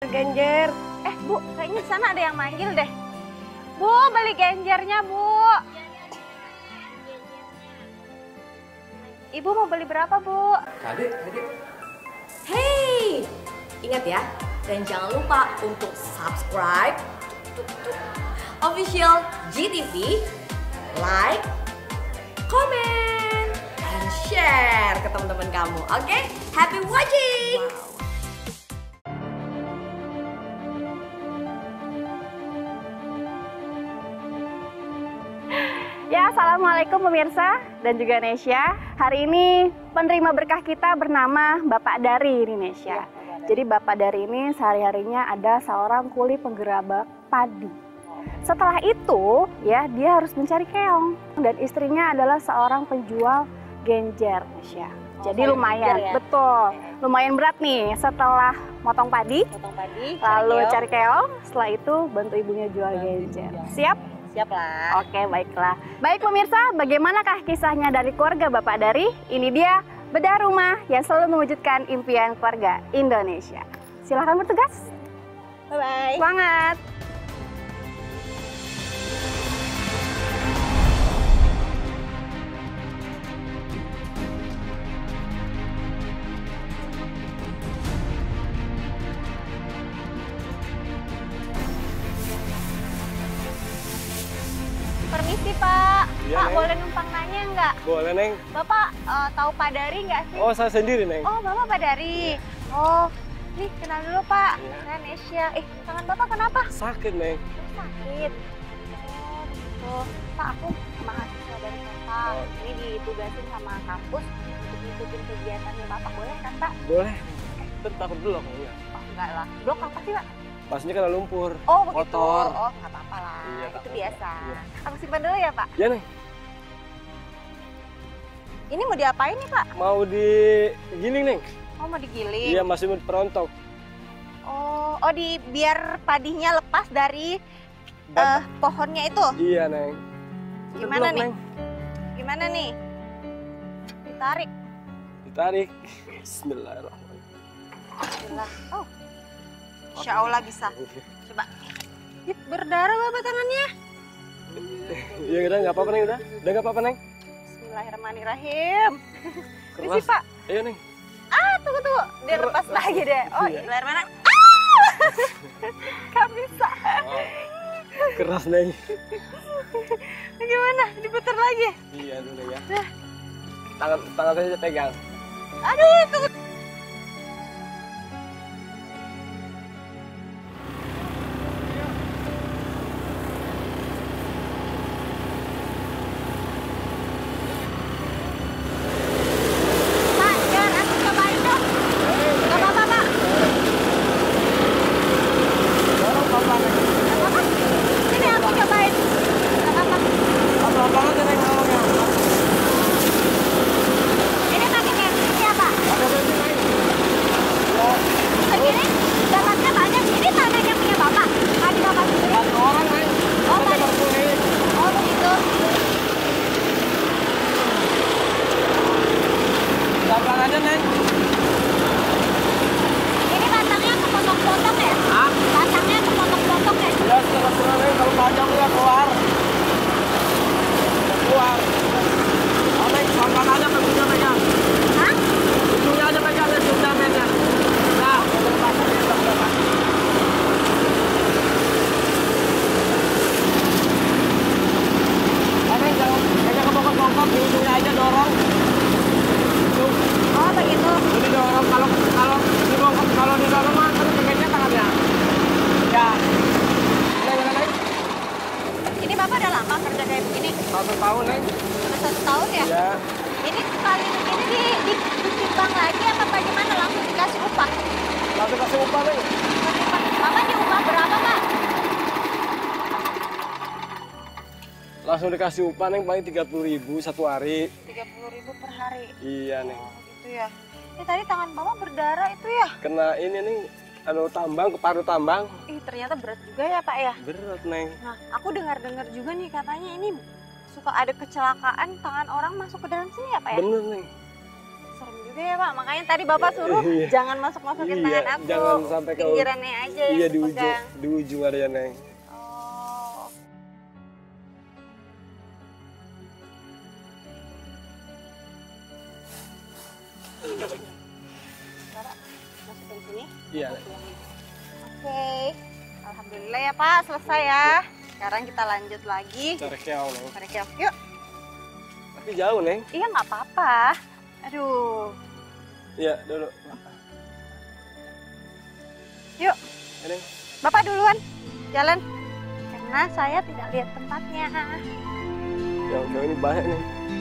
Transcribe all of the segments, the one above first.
Genjer. Bu, kayaknya di sana ada yang manggil deh. Bu, beli genjernya, Bu. Ibu mau beli berapa, Bu? Adik. Hey, ingat ya, dan jangan lupa untuk subscribe official GTV, like, comment, and share ke teman-teman kamu. Oke, happy watching. Ya, assalamualaikum pemirsa dan juga Nesya. Hari ini penerima berkah kita bernama Bapak Dari ini, Nesya. Jadi Bapak Dari ini sehari-harinya ada seorang kuli penggerabak padi. Setelah itu, ya dia harus mencari keong dan istrinya adalah seorang penjual genjer, Nesya. Jadi lumayan, ya? Betul, lumayan berat nih setelah motong padi, lalu cari keong, setelah itu bantu ibunya jual genjer. Siap? Siap lah. Oke, baiklah. Baik pemirsa, bagaimanakah kisahnya dari keluarga Bapak Dari? Ini dia bedah rumah yang selalu mewujudkan impian keluarga Indonesia. Silahkan bertugas. Bye-bye. Semangat! Permisi Pak, Iya, Pak Neng. boleh numpang nanya nggak? Boleh, Neng. Bapak tahu Pak Dari nggak sih? Oh, saya sendiri, Neng. Oh, Bapak Pak Dari. Oh, nih kenal dulu Pak. Iya. Saya Nesya. Tangan Bapak kenapa? Sakit, Neng. Sakit. Oh, begitu. Pak, aku mahasiswa dari kota. Ini ditugasin sama kampus untuk ngikutin kegiatannya Bapak. Boleh kan Pak? Boleh. Ntar takut dulu aku enggak. Oh, enggak lah. Blok apa sih Pak? Pasnya kena lumpur. Oh, begitu. Kotor. Oh, nggak apa-apa lah. Iya, Itu tak biasa. apa-apa. Iya. Aku simpan dulu ya Pak. Ya, Neng. Ini mau diapain nih Pak? Mau digiling, Neng. Oh, mau digiling. Iya, masih mau diperontok. Oh, biar padinya lepas dari pohonnya itu. Iya, Neng. Gimana Blok, nih? Neng. Gimana nih? Ditarik. Ditarik. Bismillahirrahmanirrahim. Bismillah. Oh. Insya Allah bisa. Coba. Ih, berdarah Bapak tangannya. Ya udah, nggak apa-apa, Neng. Udah nggak apa-apa, Neng. Bismillahirrahmanirrahim. Ini sih Keras. Pak. Ayo, Neng. Tunggu. Dia lepas lagi deh. Oh, Iya. Bismillahirrahmanirrahim. Gak bisa. Keras, Neng. Gimana? Diputar lagi? Iya, dulu ya. Tangan saya pegang. Aduh, tunggu. Pak, biar aku cobain dong. Gak apa-apa, Pak. Gak apa-apa. Sini aku cobain. Gak apa-apa. Apa-apa aja, Neng. Ini pakai bensin ya, Pak? Ada bensin, Neng. Segini dapatnya banyak. Ini tanahnya punya Bapak. Tadi Bapak sendiri. Satu orang, Neng. Oh, Ada Pak. kartu, Neng. Oh, begitu. Pelan-pelan aja, Neng. Ini batangnya aku potong-potong ya? Hah? Batangnya aku potong-potong ya? Ya, setengah-setengah, Neng. Kalau panjang ya keluar. Keluar. Oh, Neng, pelan-pelan aja ke ujungnya pegang. Hah? Ujungnya aja pegang, Neng. Ujungnya pegang. Nah, oh, Neng, jangan pegang ke bokot-bokot. Di ujungnya aja dorong. Tuh. Oh, begitu. Jadi dorong kalau didorong mah terus pegangnya tangannya. Ya. Neng, Neng. Ini Bapak udah lama kerja kayak begini? 1 tahun, Neng. Udah 1 tahun ya? Ya. Ini sekali ini ditimbang lagi apa bagaimana? Langsung dikasih upah? Langsung kasih upah, Neng. Bapak diupah berapa, Pak? Langsung dikasih upah, Neng, paling 30.000 satu hari. 30.000 per hari. Iya, Neng. Oh, gitu ya. Ini tadi tangan Bapak berdarah itu ya? Kena ini, Neng, tambang, keparu tambang. Ih, ternyata berat juga ya, Pak ya? Berat, Neng. Nah, aku dengar-dengar juga nih katanya ini suka ada kecelakaan tangan orang masuk ke dalam sini ya Pak ya? Bener, Neng. Serem juga juga ya Pak, makanya tadi Bapak suruh jangan masuk-masukin tangan aku. Jangan sampai ke pinggirannya aja yang Iya dipegang. di ujung ada ya Neng. Oh. Masukin sini. Iya. Oke. Alhamdulillah ya Pak, selesai ya. Sekarang kita lanjut lagi. Cari keong Neng. Tarik keong. Yuk. Tapi jauh Neng. Iya nggak apa-apa. Aduh. Iya dulu. Yuk. Ya, Neng. Bapak duluan. Jalan. Karena saya tidak lihat tempatnya. Keong ini banyak Neng.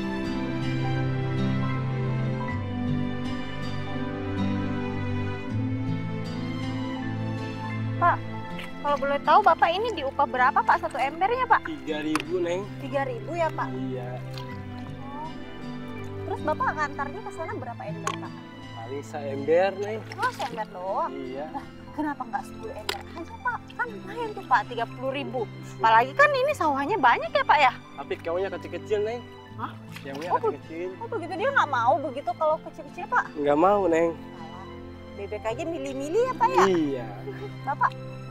Pak, kalau boleh tahu Bapak ini diupah berapa Pak satu embernya Pak? 3.000 Neng. 3.000 ya Pak? Iya. Oh. Terus Bapak ngantarnya ke sana berapa ember Pak? Paling ember Neng. Oh, seember doang. Iya. Kenapa nggak 10 ember aja Pak? Kan lumayan tuh Pak, 30.000. Apalagi kan ini sawahnya banyak ya Pak ya? Tapi keongnya kecil-kecil Neng. Hah? Keongnya Oh, kecil-kecil. Oh begitu dia nggak mau begitu kalau kecil-kecil Pak? Nggak mau Neng. Alah, bebek aja milih-milih ya Pak ya? Iya. Bapak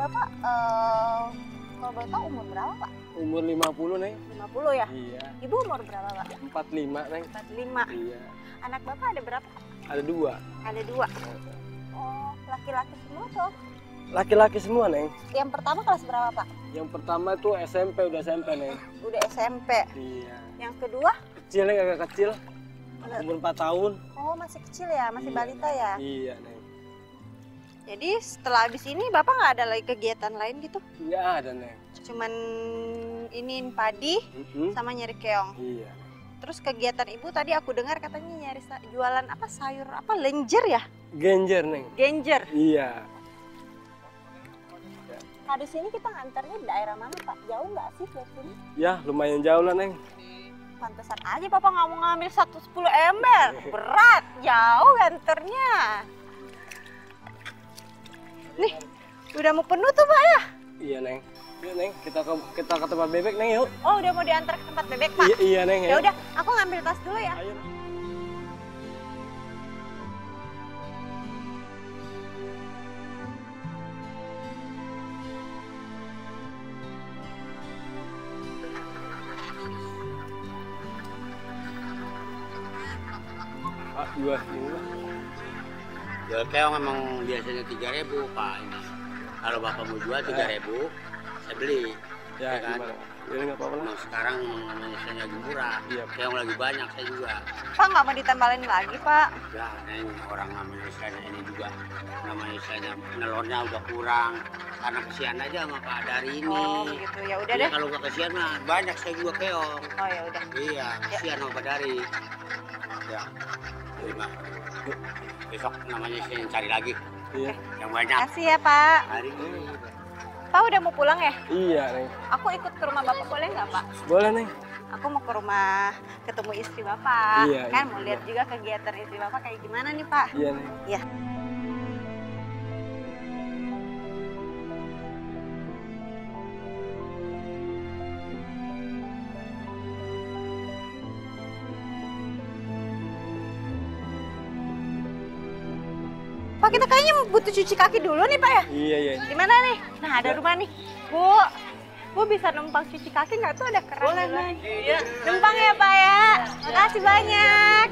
kalau boleh tahu umur berapa Pak? Umur 50 Neng. 50 ya? Iya. Ibu umur berapa Pak? 45 Neng. 45. Iya. Anak Bapak ada berapa? Ada 2. Ada 2. Oh, laki-laki semua tuh. Laki-laki semua Neng. Yang pertama kelas berapa Pak? Yang pertama tuh SMP, udah SMP Neng. Udah SMP. Iya. Yang kedua? Kecil Neng, agak kecil. Umur 4 tahun. Oh, masih kecil ya, masih Iya. balita ya. Iya Neng. Jadi setelah habis ini Bapak nggak ada lagi kegiatan lain gitu? Nggak ada Neng. Cuman iniin padi sama nyari keong. Iya. Terus kegiatan Ibu tadi aku dengar katanya nyari jualan apa sayur apa lenjer ya? Genjer Neng. Genjer. Iya. Nah di sini kita nganternya di daerah mana Pak? Jauh nggak sih dari sini? Ya lumayan jauh lah Neng. Pantesan aja Bapak nggak mau ngambil 10 ember. Berat, jauh nganternya. Nih, udah mau penuh tuh Pak ya? Iya Neng. Yuk Neng, kita ke tempat bebek Neng yuk. Oh udah mau diantar ke tempat bebek Pak? Iya Neng. Ya udah, aku ngambil tas dulu ya. Ayo. Pak, jual ini. Jual keong memang biasanya 3.000 Pak ini. Kalau Bapak mau jual 3.000, saya beli. Ya, kan? gimana? Ini nggak apa-apa lah. Nah, sekarang namanya saya lagi murah. Iya. Keong lagi banyak saya juga. Pak nggak mau ditambahin lagi Pak? Ya, Neng, orang namanya saya ini juga. Namanya saya nelurnya udah kurang. Karena kesian aja sama Pak dari ini. Oh gitu, ya udah Iya, deh. kalau nggak kesian mah banyak saya juga keong. Oh ya udah. Iya, kesian sama Pak Dari. Ya, terima. Besok namanya saya cari lagi Iya. yang banyak. Makasih ya Pak. Hari ini. Pak udah mau pulang ya? Iya Neng. Aku ikut ke rumah Bapak boleh nggak Pak? Boleh Neng. Aku mau ke rumah ketemu istri Bapak. Iya, Kan iya. mau lihat juga kegiatan istri Bapak kayak gimana nih Pak? Iya Neng. Iya. Pak kita kayaknya butuh cuci kaki dulu nih Pak ya? Iya iya. Gimana nih? Nah ada rumah nih. Bu bisa numpang cuci kaki nggak tuh ada keran? Boleh Neng. Iya. Numpang ya Pak ya. Makasih banyak.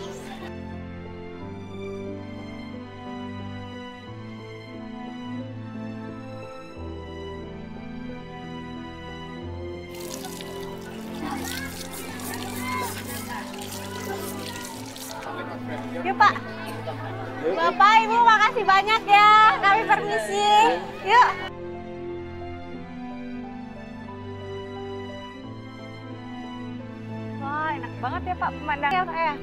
Yuk Pak. Yuk. Bapak Ibu makasih banyak ya. Kami permisi. Yuk. Wah enak banget ya Pak pemandangan ya Pak ya.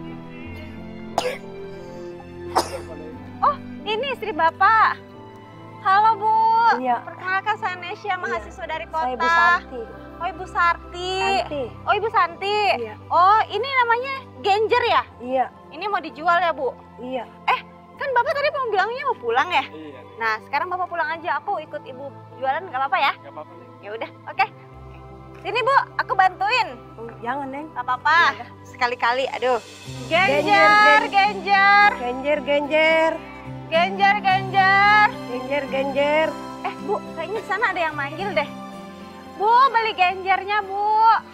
Oh ini istri Bapak. Halo Bu. Iya. Perkenalkan saya Nesya, mahasiswa dari kota. Saya Ibu Santi. Oh Ibu Sarti. Santi. Oh Ibu Santi. Iya. Oh ini namanya genjer ya? Iya, Ini mau dijual ya Bu? iya. Kan Bapak tadi mau bilangnya mau pulang ya? Iya Neng. Nah sekarang Bapak pulang aja, aku ikut Ibu jualan nggak apa-apa ya? Nggak apa-apa Neng. Ya udah, oke. Sini Bu, aku bantuin. Jangan, Neng. Gak apa-apa. Sekali-kali, aduh. Genjer, genjer. Genjer, genjer. Genjer, genjer. Genjer, genjer. Bu, kayaknya di sana ada yang manggil deh. Bu, beli genjernya, Bu.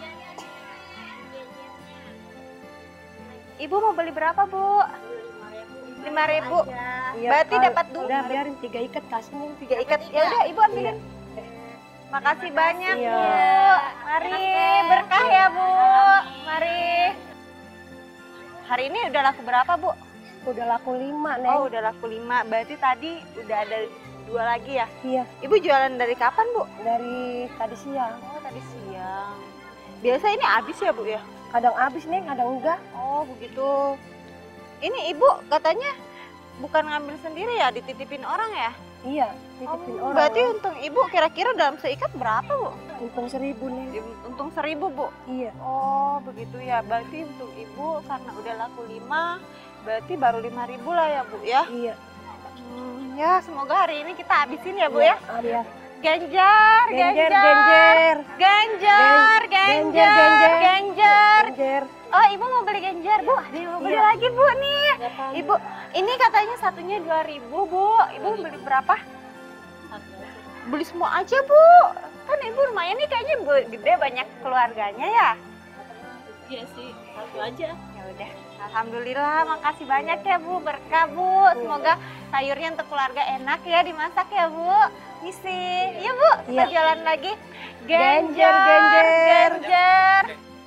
Ibu mau beli berapa, Bu? 5.000. Iya, Berarti dapat dua. Udah, biarin 3 ikat kasih, Neng. 3 ikat. Ya udah, Ibu ambilin. Makasih banyak, Iya. Bu. Mari, berkah ya, Bu. Mari. Hari ini udah laku berapa, Bu? Udah laku 5, Neng. Oh, udah laku 5. Berarti tadi udah ada 2 lagi ya? Iya, Ibu jualan dari kapan, Bu? dari tadi siang. Oh, tadi siang. Biasa ini habis ya, Bu ya? Kadang habis, Neng, kadang enggak. Oh, begitu. Ini Ibu katanya bukan ngambil sendiri ya, dititipin orang ya? Iya, titipin orang. Berarti untung Ibu kira-kira dalam seikat berapa, Bu? untung 1.000, Neng. Untung 1.000, Bu. Iya. Oh, begitu ya. Berarti untuk Ibu karena udah laku 5, berarti baru 5.000 lah ya, Bu ya? Iya. Ya, semoga hari ini kita habisin ya, Bu ya. Iya. Genjer, Genjer, genjer. Genjer, genjer, genjer. Genjer. Oh, Ibu mau beli genjer, Bu. Ada yang mau beli lagi, Bu nih. Ibu, ini katanya satunya 2.000, Bu. Ibu beli berapa? Beli semua aja, Bu. Kan Ibu rumahnya nih kayaknya gede, banyak keluarganya ya. Iya sih, satu aja. Ya udah, alhamdulillah, makasih banyak ya Bu, berkah Bu. Semoga sayurnya untuk keluarga enak ya dimasak ya Bu. Misi, iya Bu, kita jalan lagi. Genjer, genjer, genjer.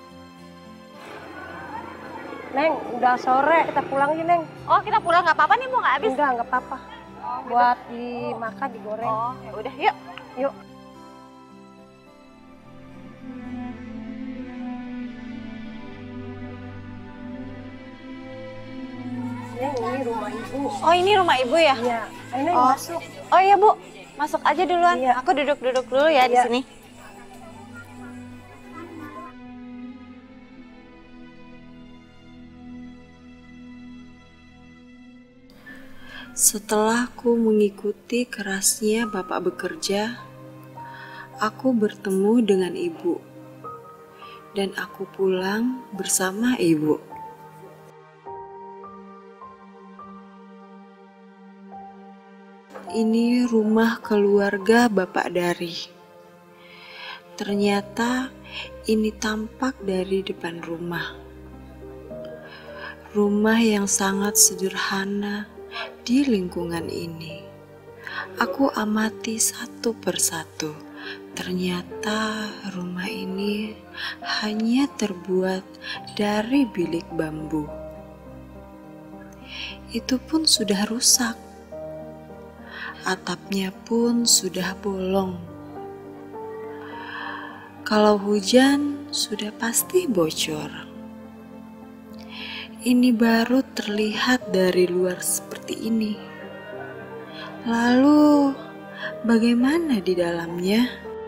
Neng, udah sore, kita pulang yuk, Neng. Oh, kita pulang nggak apa-apa nih Bu, nggak habis? Enggak apa-apa. Buat dimakan, digoreng. Oh, ya udah, yuk. Yuk. Neng, ini rumah Ibu. Oh, ini rumah Ibu ya? Iya. Ayo, Neng, Oh. masuk. Oh iya Bu, masuk aja duluan. Iya. Aku duduk-duduk dulu ya di Iya. sini. Setelah ku mengikuti kerasnya Bapak bekerja, aku bertemu dengan Ibu, dan aku pulang bersama Ibu. Ini rumah keluarga Bapak Dari. Ternyata ini tampak dari depan rumah. Rumah yang sangat sederhana di lingkungan ini. Aku amati satu persatu. Ternyata rumah ini hanya terbuat dari bilik bambu. Itu pun sudah rusak. Atapnya pun sudah bolong. Kalau hujan sudah pasti bocor. Ini baru terlihat dari luar seperti ini. Lalu, bagaimana di dalamnya?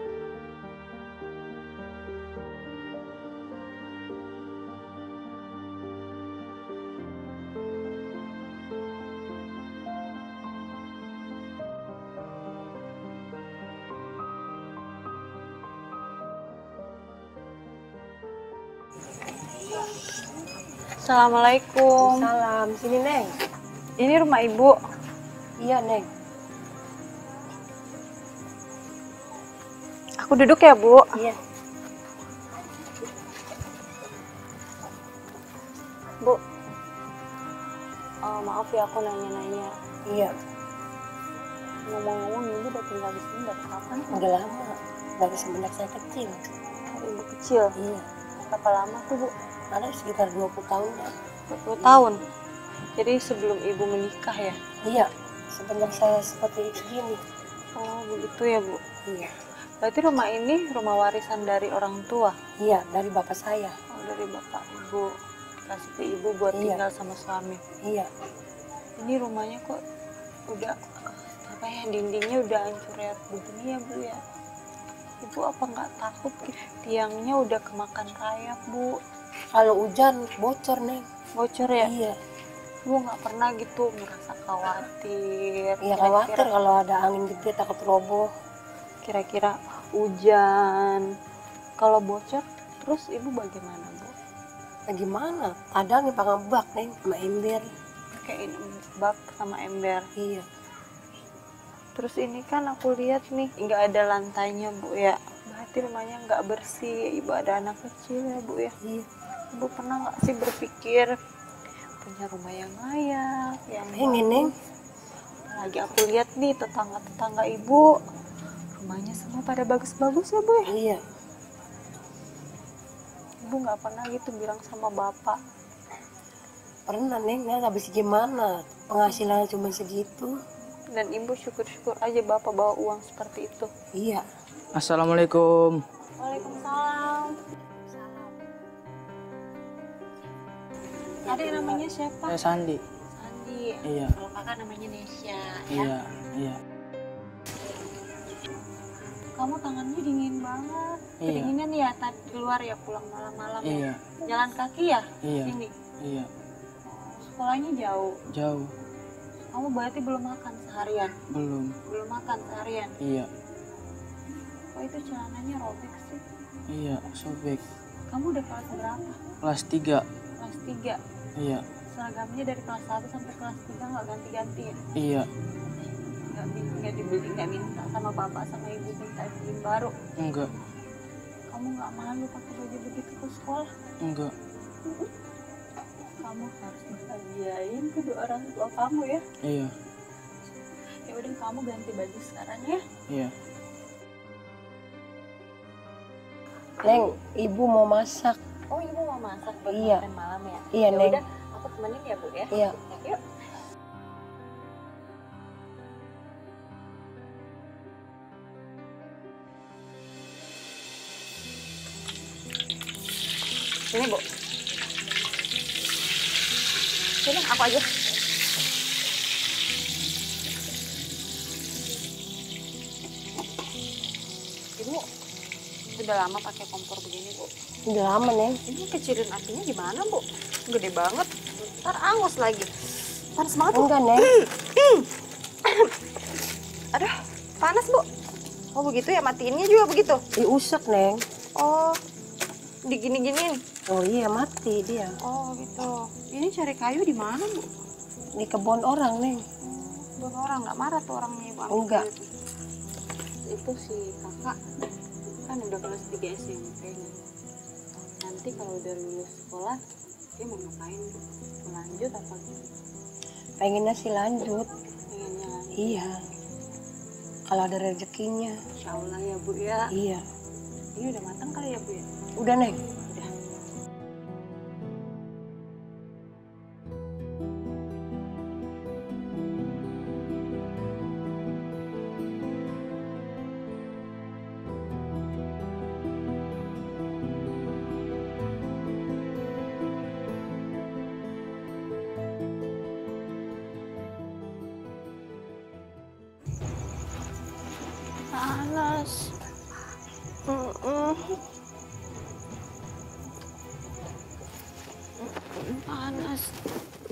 Assalamualaikum. Salam. Sini, Neng. Ini rumah Ibu. Iya, Neng. Aku duduk ya Bu. Iya. Bu. Oh, maaf ya aku nanya-nanya. Iya. Ngomong-ngomong Ibu udah tinggal di sini dari kapan? Udah lama. Dari semenjak saya kecil. Dari Ibu kecil. Iya. Berapa lama tuh Bu? Ada sekitar 20 tahun ya. 20 tahun. Jadi sebelum Ibu menikah ya? Iya. Semenjak saya seperti segini. Oh, begitu ya Bu. Iya. Berarti rumah ini rumah warisan dari orang tua? Iya, dari bapak saya. Oh, dari bapak Ibu. Dikasih ke Ibu buat Iya. tinggal sama suami. Iya. Ini rumahnya kok udah apa ya, dindingnya udah hancur ya begini ya Bu ya? Ibu apa nggak takut gitu? Tiangnya udah kemakan rayap Bu. Kalau hujan bocor, Neng. Bocor ya? Iya. Bu nggak pernah gitu merasa khawatir? Iya, khawatir kalau ada angin gede takut roboh. Kira-kira hujan Kalau bocor, terus ibu bagaimana, Bu? Nah, gimana? Kadang yang pakai bak nih sama ember. Kayak ini bak sama ember. Iya. Terus ini kan aku lihat nih nggak ada lantainya, Bu ya. Berarti rumahnya nggak bersih. Ibu ada anak kecil ya, Bu ya. Iya. Ibu pernah nggak sih berpikir punya rumah yang layak, yang Pengen, Neng. lagi aku lihat nih tetangga-tetangga ibu rumahnya semua pada bagus-bagus ya, Bu ya. Iya. Ibu nggak pernah gitu bilang sama bapak. Pernah, Neng. Nah, habis gimana? Penghasilannya cuma segitu. Dan ibu syukur-syukur aja bapak bawa uang seperti itu. Iya. Assalamualaikum. Waalaikumsalam. Adik namanya siapa? Sandi. Sandi. Iya. Kalau kakak namanya Nesya. Iya, iya. Kamu tangannya dingin banget. Iya. Kedinginan ya tadi keluar ya pulang malam-malam ya. Iya. Jalan kaki ya? Iya. Ini. Iya. Sekolahnya jauh. Jauh. Kamu berarti belum makan seharian? Belum. Belum makan seharian? Iya. Kok itu celananya robek sih? Iya, sobek. Kamu udah kelas berapa? Kelas 3. Kelas 3? Iya. Seragamnya dari kelas 1 sampai kelas 3 nggak ganti-ganti ya? Iya. Nggak dibeli, nggak minta sama bapak sama ibu minta beli baru? Enggak. Kamu nggak malu pakai baju begitu ke sekolah? Enggak. Kamu harus bahagiain kedua orang tua kamu ya. Iya. Ya udah kamu ganti baju sekarang ya. Iya. Neng, ibu mau masak. Oh ibu mau masak buat Iya. makan malam ya? Iya, Ya Neng. udah aku temenin ya, Bu ya. Iya. Yuk. Ini, Bu. Sini aku aja. Ibu udah lama pakai kompor begini, Bu. Udah lama, Neng. Ini kecilin apinya gimana, Bu? Gede banget. Ntar angus lagi. Panas banget, Bu. Enggak, Neng. Aduh, panas, Bu. Oh begitu ya, matiinnya juga begitu? Diusap, Neng. Oh, digini-giniin. Oh iya, mati dia. Oh gitu. Ini cari kayu di mana, Bu? Di kebun orang, Neng. Bukan orang, nggak marah tuh orangnya, Ibu. Enggak. Itu si kakak kan udah kelas 3 SMP nih. Nanti kalau udah lulus sekolah, dia mau ngapain, Bu? Mau lanjut apa gitu? Pengennya sih lanjut. Pengennya lanjut. Iya. Kalau ada rezekinya. Insya Allah ya, Bu ya. Iya. Ini udah matang kali ya, Bu ya? Udah, Neng. Udah. Panas. Panas.